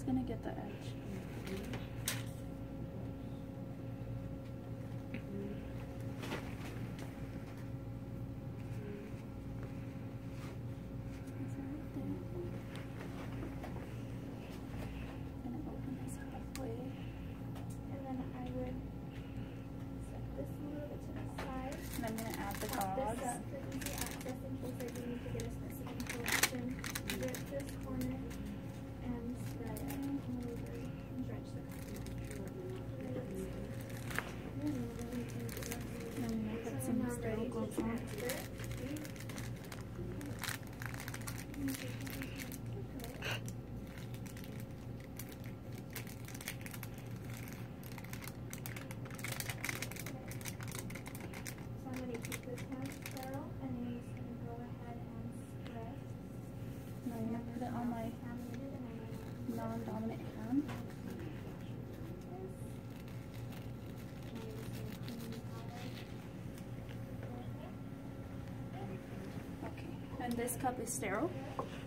gonna get the edge. I'm going to add the dogs. For easy access in case I do need to get a specific collection. Rip this corner and spread it over and dredge the cotton. I'm going to put some sterile gloves on. Now I'm going to put it on my non-dominant hand. Okay, and this cup is sterile.